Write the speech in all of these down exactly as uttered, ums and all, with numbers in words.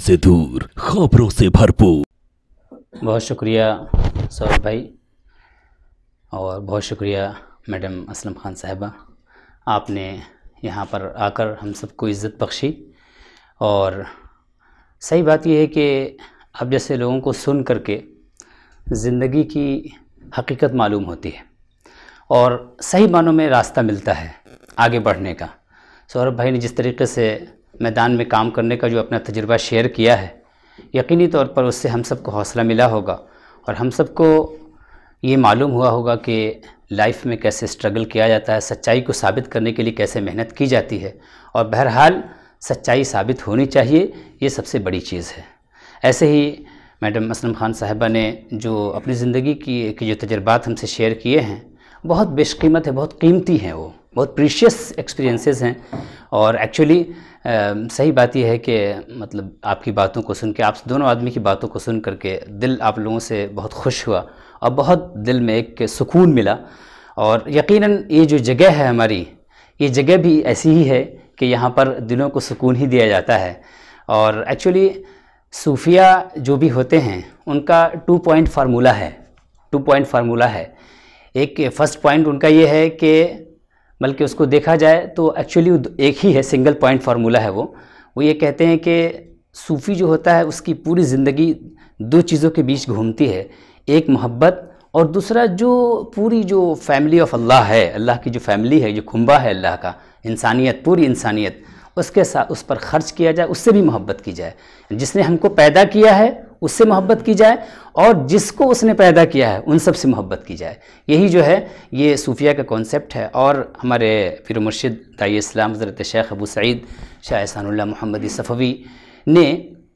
से दूर, खबरों से भरपूर। बहुत शुक्रिया सौरभ भाई और बहुत शुक्रिया मैडम असलम खान साहिबा, आपने यहाँ पर आकर हम सबको इज़्ज़त बख्शी। और सही बात यह है कि अब जैसे लोगों को सुन करके ज़िंदगी की हकीकत मालूम होती है और सही मानों में रास्ता मिलता है आगे बढ़ने का। सौरभ भाई ने जिस तरीके से मैदान में काम करने का जो अपना तजुर्बा शेयर किया है, यकीनी तौर पर उससे हम सबको हौसला मिला होगा और हम सबको ये मालूम हुआ होगा कि लाइफ में कैसे स्ट्रगल किया जाता है, सच्चाई को साबित करने के लिए कैसे मेहनत की जाती है और बहरहाल सच्चाई साबित होनी चाहिए, ये सबसे बड़ी चीज़ है। ऐसे ही मैडम असलम खान साहिबा ने जो अपनी ज़िंदगी की की जो तजुर्बात हमसे शेयर किए हैं, बहुत बेशकीमत है, बहुत कीमती हैं, वो बहुत प्रीशियस एक्सपीरियंसेस हैं। और एक्चुअली सही बात यह है कि मतलब आपकी बातों को सुन के, आप दोनों आदमी की बातों को सुन करके दिल आप लोगों से बहुत खुश हुआ और बहुत दिल में एक सुकून मिला। और यकीनन ये जो जगह है हमारी, ये जगह भी ऐसी ही है कि यहाँ पर दिलों को सुकून ही दिया जाता है। और एक्चुअली सूफिया जो भी होते हैं उनका टू पॉइंट फार्मूला है, टू पॉइंट फार्मूला है। एक फ़र्स्ट पॉइंट उनका ये है कि बल्कि उसको देखा जाए तो एक्चुअली एक ही है, सिंगल पॉइंट फार्मूला है वो वो ये कहते हैं कि सूफ़ी जो होता है उसकी पूरी ज़िंदगी दो चीज़ों के बीच घूमती है, एक मोहब्बत और दूसरा जो पूरी जो फैमिली ऑफ अल्लाह है, अल्लाह की जो फैमिली है, जो खुम्बा है अल्लाह का, इंसानियत, पूरी इंसानियत, उसके साथ उस पर ख़र्च किया जाए, उससे भी मोहब्बत की जाए। जिसने हमको पैदा किया है उससे मोहब्बत की जाए और जिसको उसने पैदा किया है उन सब से मोहब्बत की जाए। यही जो है ये सूफिया का कॉन्सेप्ट है। और हमारे पीर मुर्शिद दाई इस्लाम हज़रत शेख अबू सईद शाह एहसानुल्लाह मुहम्मदी सफ़वी ने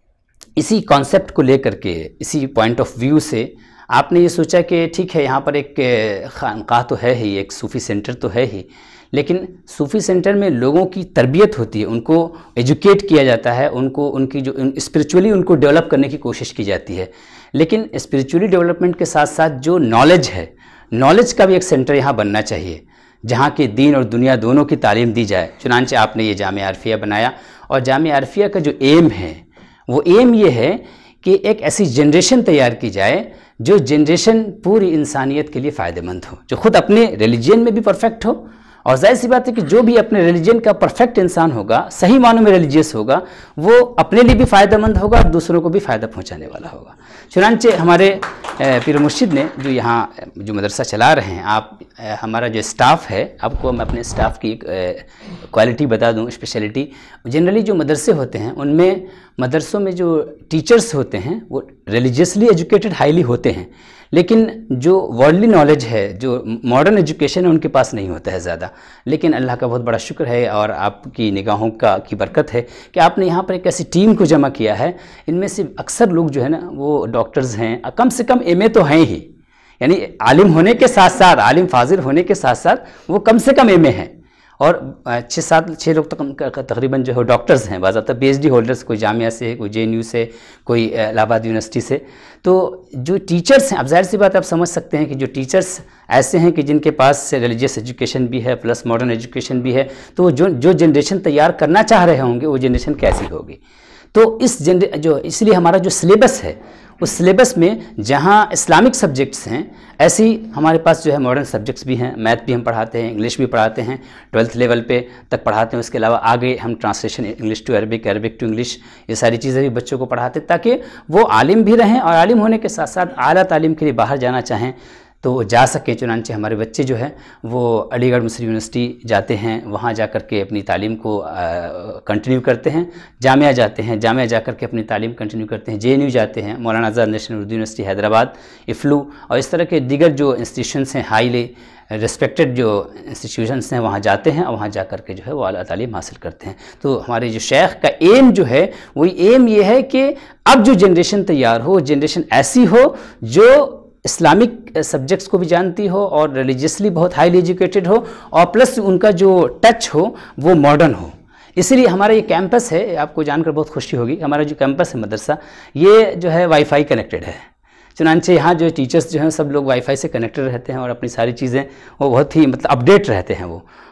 इसी कॉन्सेप्ट को लेकर के, इसी पॉइंट ऑफ व्यू से आपने ये सोचा कि ठीक है, यहाँ पर एक खानकाह तो है ही, एक सूफ़ी सेंटर तो है ही, लेकिन सूफ़ी सेंटर में लोगों की तरबियत होती है, उनको एजुकेट किया जाता है, उनको उनकी जो स्पिरिचुअली उनको डेवलप करने की कोशिश की जाती है। लेकिन स्पिरिचुअली डेवलपमेंट के साथ साथ जो नॉलेज है, नॉलेज का भी एक सेंटर यहाँ बनना चाहिए जहाँ के दीन और दुनिया दोनों की तालीम दी जाए। चुनांचे आपने ये जामिया अरफिया बनाया और जामिया अरफिया का जो एम है वो एम ये है कि एक ऐसी जनरेशन तैयार की जाए जो जनरेशन पूरी इंसानियत के लिए फ़ायदेमंद हो, जो ख़ुद अपने रिलीजन में भी परफेक्ट हो। और जाहिर सी बात है कि जो भी अपने रिलीजन का परफेक्ट इंसान होगा, सही मानों में रिलीजियस होगा, वो अपने लिए भी फ़ायदेमंद होगा और दूसरों को भी फ़ायदा पहुंचाने वाला होगा। चुनांचे हमारे पीर मुर्शिद ने जो यहाँ जो मदरसा चला रहे हैं, आप हमारा जो स्टाफ़ है, आपको मैं अपने स्टाफ़ की क्वालिटी बता दूँ, स्पेशलिटी। जनरली जो मदरसे होते हैं उनमें मदरसों में जो टीचर्स होते हैं वो रिलीजियसली एजुकेटेड हाईली होते हैं, लेकिन जो वर्ल्डली नॉलेज है, जो मॉडर्न एजुकेशन है, उनके पास नहीं होता है ज़्यादा। लेकिन अल्लाह का बहुत बड़ा शुक्र है और आपकी निगाहों का की बरकत है कि आपने यहाँ पर एक ऐसी टीम को जमा किया है। इनमें से अक्सर लोग जो है ना वो डॉक्टर्स हैं, कम से कम एम ए तो हैं ही, यानी आलिम होने के साथ साथ, आलिम फाजिल होने के साथ साथ वो कम से कम एम ए हैं। और छः सात छः लोग तक तकरीबन जो है डॉक्टर्स हैं, बाज़ाब्ता पी एच डी होल्डर्स, कोई जामिया से, कोई जे एन यू से, कोई इलाहाबाद यूनिवर्सिटी से। तो जो टीचर्स हैं, अब ज़ाहिर सी बात आप समझ सकते हैं कि जो टीचर्स ऐसे हैं कि जिनके पास रिलीजियस एजुकेशन भी है प्लस मॉडर्न एजुकेशन भी है, तो जो जो जनरेशन तैयार करना चाह रहे होंगे वो जनरेशन कैसी होगी। तो इस जनरे जो इसलिए हमारा जो सिलेबस है उस सिलेबस में जहाँ इस्लामिक सब्जेक्ट्स हैं, ऐसे ही हमारे पास जो है मॉडर्न सब्जेक्ट्स भी हैं। मैथ भी हम पढ़ाते हैं, इंग्लिश भी पढ़ाते हैं, ट्वेल्थ लेवल पे तक पढ़ाते हैं। उसके अलावा आगे हम translation English to Arabic, Arabic to English, ये सारी चीज़ें भी बच्चों को पढ़ाते हैं ताकि वो आलिम भी रहें और आलिम होने के साथ साथ आला तालीम के लिए बाहर जाना चाहें तो वो जा सकें। चुनांचे हमारे बच्चे जो हैं वो अलीगढ़ मुस्लिम यूनिवर्सिटी जाते हैं, वहाँ जा कर के अपनी तालीम को कंटिन्यू करते हैं, जामिया जाते हैं, जामिया जा कर के अपनी तालीम कंटिन्यू करते हैं, जे एन यू जाते हैं, मौलाना आज़ाद नेशनल उर्दू यूनिवर्सिटी हैदराबाद, इफ्लू और इस तरह के दीगर जो इंस्टीट्यूशंस हैं, हाईली रिस्पेक्टेड जो इंस्टीट्यूशंस हैं, वहाँ जाते हैं और वहाँ जा कर के जो है वो आला तालीम हासिल करते हैं। तो हमारे जो शेख का एम जो है वही एम ये है कि अब जो जनरेशन तैयार हो, जनरेशन ऐसी हो जो इस्लामिक सब्जेक्ट्स को भी जानती हो और रिलीजियसली बहुत हाईली एजुकेटेड हो और प्लस उनका जो टच हो वो मॉडर्न हो। इसलिए हमारा ये कैंपस है, आपको जानकर बहुत खुशी होगी, हमारा जो कैंपस है मदरसा, ये जो है वाईफाई कनेक्टेड है। चुनांचे यहाँ जो टीचर्स जो हैं सब लोग वाईफाई से कनेक्टेड रहते हैं और अपनी सारी चीज़ें वो बहुत ही मतलब अपडेट रहते हैं वो।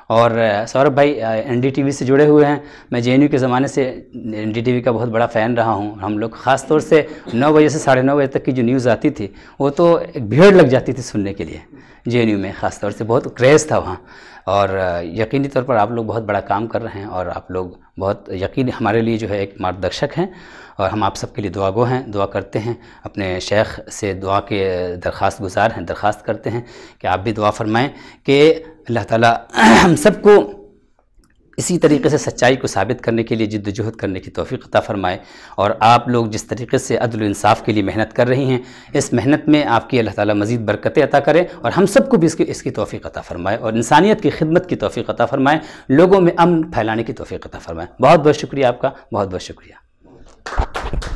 اور سوربھ بھائی این ڈی ٹی وی سے جڑے ہوئے ہیں. میں جے این یو کے زمانے سے این ڈی ٹی وی کا بہت بڑا فین رہا ہوں. ہم لوگ خاص طور سے نو بجے سے ساڑھے نو بجے تک کی جو نیوز آتی تھی وہ تو ایک بھیڑ لگ جاتی تھی سننے کے لیے. جے این یو میں خاص طور سے بہت کریز تھا وہاں. اور یقینی طور پر آپ لوگ بہت بڑا کام کر رہے ہیں اور آپ لوگ بہت یقینی ہمارے لیے جو ہے ایک مارگدرشک ہیں اور ہم آپ سب کے لیے دعا گو ہیں. دعا کرتے ہیں, اپنے شیخ سے دعا کے درخواست گزار ہیں, درخواست کرتے ہیں کہ آپ بھی دعا فرمائیں کہ اللہ تعالیٰ ہم سب کو اسی طریقے سے سچائی کو ثابت کرنے کے لیے جد و جہد کرنے کی توفیق عطا فرمائے. اور آپ لوگ جس طریقے سے عدل و انصاف کے لیے محنت کر رہی ہیں, اس محنت میں آپ کی اللہ تعالیٰ مزید برکتیں عطا کرے اور ہم سب کو بھی اس کی اس کی توفیق عطا فرمائے اور انسانیت کی خدمت کی توفیق عطا فرمائے, لوگوں میں امن پھیلانے کی توفیق عطا فرمائے. بہت بہت شکریہ آپ کا, بہت بہت شکریہ.